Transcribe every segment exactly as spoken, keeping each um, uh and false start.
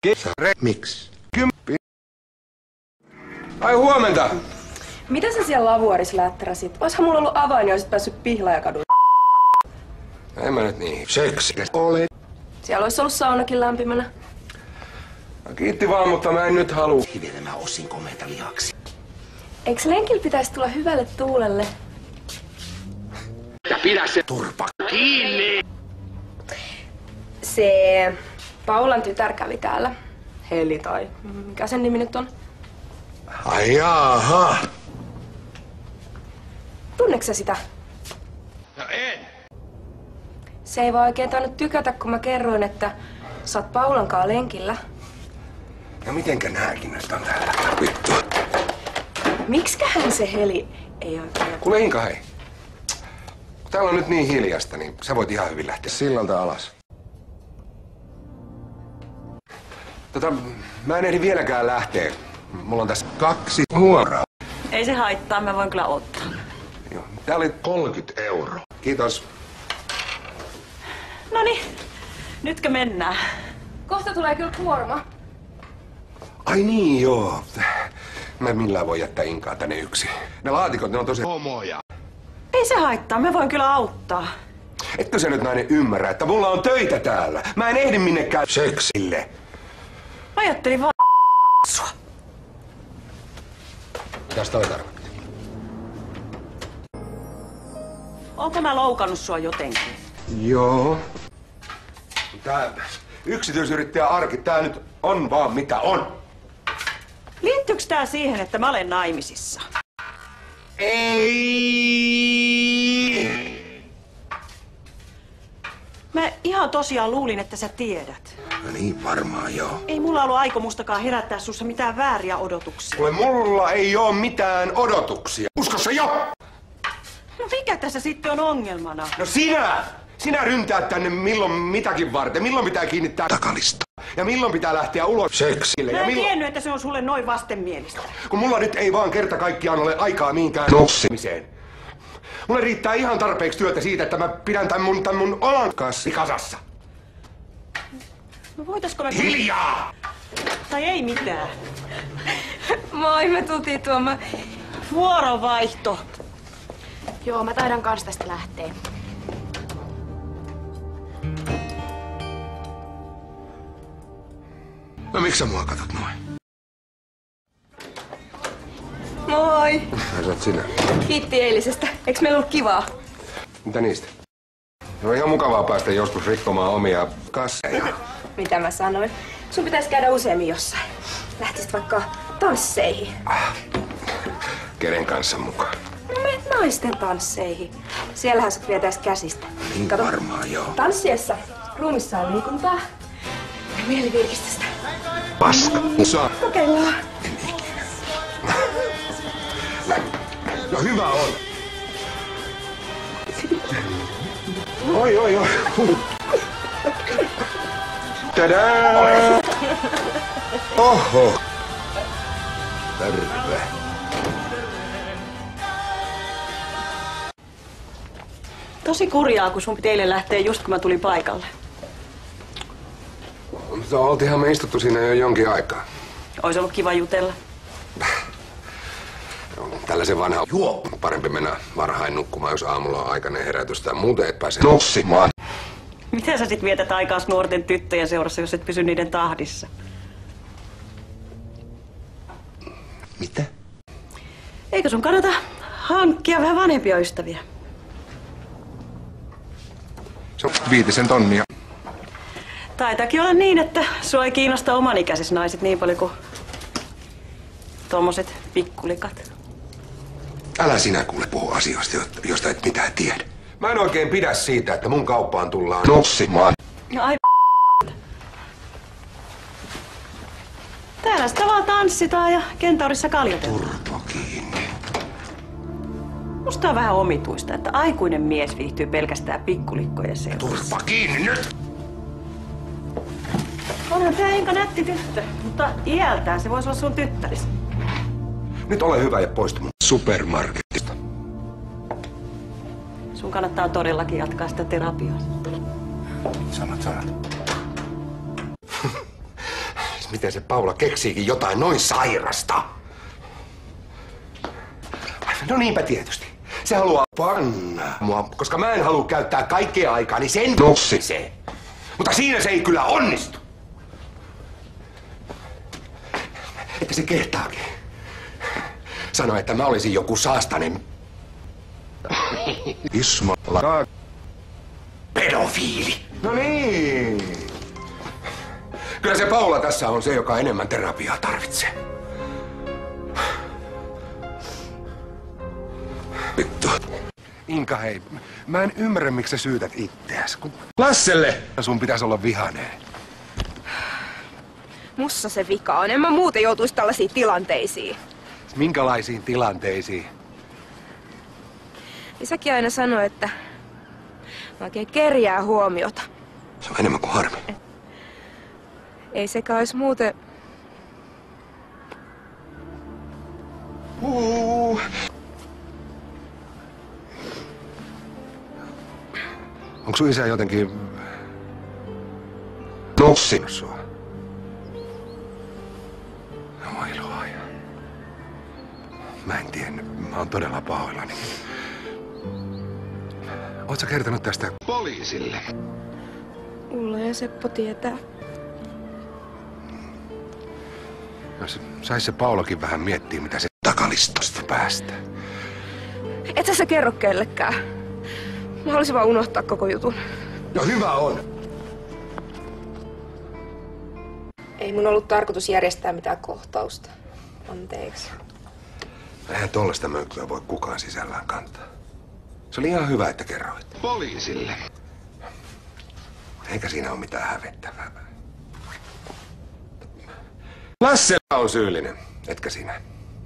Kesä. Miksi? Kymppi. Ai huomenta! Mitä sä siellä lavuarissa lättäräsit? Oishan mulla ollut avain, niin olisit päässyt Pihlajakadulle. En mä nyt niin. Seksi. Olen. Siellä olisi ollut saunakin lämpimänä. No, kiitti vaan, mutta mä en nyt halua. Hivelemään osin komeita lihaksi. Eikö lenkillä pitäisi tulla hyvälle tuulelle? Ja pidä se turpa kiinni! Se Paulan tytär kävi täällä. Heli tai mikä sen nimi nyt on? Ai jaha. Tunneeko sä sitä? No en. Se ei vaan oikein tainnut tykätä, kun mä kerroin, että sä oot Paulankaan lenkillä. Ja mitenkä nääkin nyt on täällä? Vittu. Miksiköhän se Heli ei oikein... Kuule Inka, hei. Kun täällä on nyt niin hiljasta, niin sä voit ihan hyvin lähteä sillalta alas. Tota, mä en ehdi vieläkään lähteä. Mulla on tässä kaksi huoraa. Ei se haittaa, mä voin kyllä ottaa. Joo, tää oli kolmekymmentä euroa. Kiitos. Noniin, nytkö mennään? Kohta tulee kyllä kuorma. Ai niin, joo. Mä en millään voi jättää Inkaa tänne yksin. Ne laatikot, ne on tosi Homoja. Ei se haittaa, mä voin kyllä auttaa. Etkö sä nyt nainen ymmärrä, että mulla on töitä täällä? Mä en ehdi minnekään Seksille. Mä ajattelin vaan sua. Mitäs toi tarkoittaa? Onko mä loukannut sua jotenkin? Joo. Tää yksityisyrittäjä arki, tää nyt on vaan mitä on. Liittyykö tää siihen, että mä olen naimisissa? Ei. Mä ihan tosiaan luulin, että sä tiedät. No niin, varmaan joo. Ei mulla ollut aikomustakaan herättää sussa mitään vääriä odotuksia. Kuule, mulla ei oo mitään odotuksia. Usko se jo! No mikä tässä sitten on ongelmana? No sinä! Sinä ryntäät tänne milloin mitäkin varten. Milloin pitää kiinnittää Takalista. ja milloin pitää lähteä ulos Seksille. Mä ja en milloin... tiennyt, että se on sulle noin vastenmielistä. Kun mulla nyt ei vaan kerta kaikkiaan ole aikaa mihinkään Nossi. nossimiseen. Mulle riittää ihan tarpeeksi työtä siitä, että mä pidän tän mun, tän mun oman kassi kasassa. No voitaisko me... Hiljaa! Tai ei mitään. Moi, me tultiin tuomaan. Vuorovaihto. Joo, mä taidan kans tästä lähteä. No miksi sä mua katot noin? Moi! Ai sä oot sinä. Kiitti eilisestä. Eiks meillä ollut kivaa? Mitä niistä? No on ihan mukavaa päästä joskus rikkomaan omia kasseja. Mitä mä sanoin? Sun pitäisi käydä useammin jossain. Lähtisit vaikka tansseihin. Kenen kanssa mukaan? No meet naisten tansseihin. Siellähän sut vietäis käsistä. Niin varmaan joo. Tanssiessa ruumissa on liikuntaa ja mielivirkistystä. Paska. Saa. Kokeillaan. En ikinä. No hyvä on. Oi, oi, oi. Tadaa! Oho. Terve. Tosi kurjaa, kun sun piti eilen lähteä just kun mä tulin paikalle. Mutta oltiinhan me istuttu siinä jo jonkin aikaa. Ois ollut kiva jutella. Tällaisen vanha juo. Parempi mennä varhain nukkumaan, jos aamulla on aikainen herätys tai muuten et pääse Nossimaan. Miten sä sit vietät aikaa nuorten tyttöjen seurassa, jos et pysy niiden tahdissa? Mitä? Eikö sun kannata hankkia vähän vanhempia ystäviä? Se on viitisen tonnia. Taitaakin olla niin, että sua ei kiinnosta omanikäiset naiset niin paljon kuin tommoset pikkulikat. Älä sinä kuule puhu asioista, joista et mitään tiedä. Mä en oikein pidä siitä, että mun kauppaan tullaan Nossimaan. No ai Täällä sitä vaan tanssitaan ja Kentaurissa kaljotetaan. Turpo kiinni. Musta on vähän omituista, että aikuinen mies viihtyy pelkästään pikkulikkojen seurassa. Turpa kiinni nyt! Onhan tää Inka nätti tyttö, mutta iältään se voisi olla sun tyttäris. Nyt ole hyvä ja poistu mun Supermarketista. Sun kannattaa todellakin jatkaa sitä terapiaa. Sanat, sanat. Miten se Paula keksiikin jotain noin sairasta? No niinpä tietysti. Se haluaa panna mua, koska mä en halua käyttää kaikkea aikaani sen nossiseen. Mutta siinä se ei kyllä onnistu. Että se kehtaakin. Sano, että mä olisin joku saastanen Ismola. pedofiili. No niin. Kyllä se Paula tässä on se, joka enemmän terapiaa tarvitsee. Vittu. Inka, hei. Mä en ymmärrä, miksi sä syytät itseäsi. Kun Lasselle sun pitäisi olla vihainen. Mussa se vika on. En mä muuten joutuisi tällaisiin tilanteisiin. Minkälaisiin tilanteisiin? Isäkin aina sanoi, että mä oikein kerjää huomiota. Se on enemmän kuin harmi. Ei sekä olisi muuten... Uh. Onko sun isä jotenkin... nossinut sua? Voi luoja. Mä en tiennyt. Mä oon todella pahoillani. Oot sä kertonut tästä poliisille? Ulla ja Seppo tietää. No se, sais se Paulakin vähän miettiä, mitä se takalistosta päästä. Et sä se kerro kellekään. Mä haluaisin vaan unohtaa koko jutun. No hyvä on. Ei mun ollut tarkoitus järjestää mitään kohtausta. Anteeksi. Eihän tollaista mönkkyä voi kukaan sisällään kantaa. Se oli ihan hyvä, että kerroit. Poliisille. Eikä siinä ole mitään hävettävää. Lasse on syyllinen, etkä sinä.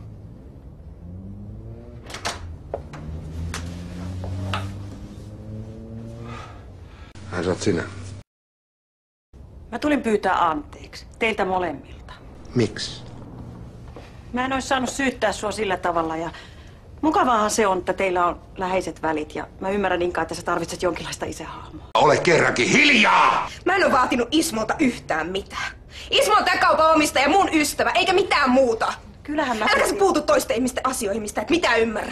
Ai sä oot sinä. Mä tulin pyytää anteeksi. Teiltä molemmilta. Miksi? Mä en olisi saanut syyttää sua sillä tavalla ja mukavaahan se on, että teillä on läheiset välit ja mä ymmärrän Inka, että sä tarvitset jonkinlaista isähahmoa. Ole kerrankin hiljaa! Mä en oo vaatinut Ismolta yhtään mitään. Ismo on tän kaupan omistaja ja mun ystävä, eikä mitään muuta. Kyllähän mä... Älä sä puutu toisten ihmisten asioihin, mistä et mitään ymmärrä.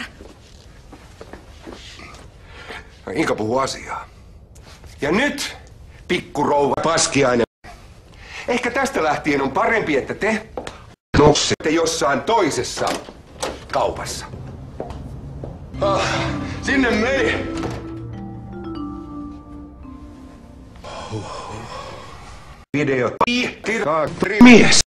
Inka puhuu asiaa. Ja nyt, pikkurouva paskiainen. Ehkä tästä lähtien on parempi, että te nossitte jossain toisessa kaupassa. Ah, sinne meni! Video. Mies!